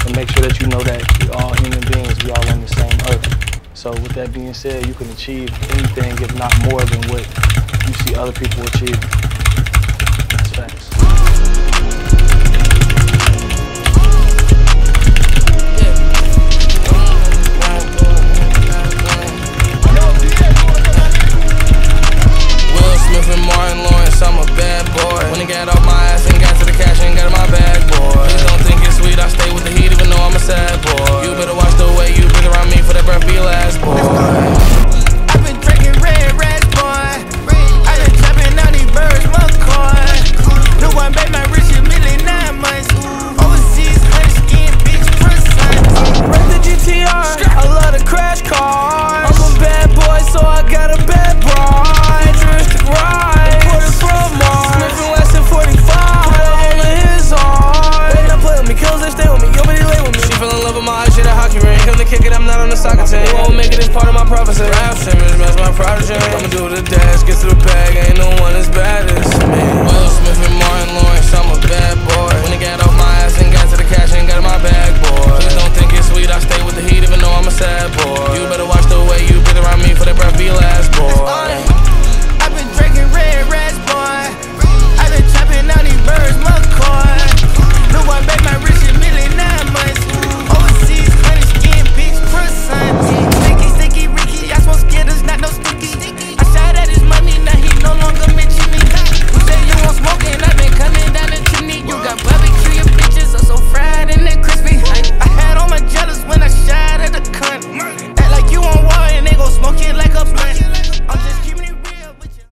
to make sure that you know that we all human beings, we all on the same earth. So with that being said, you can achieve anything, if not more than what you see other people achieve.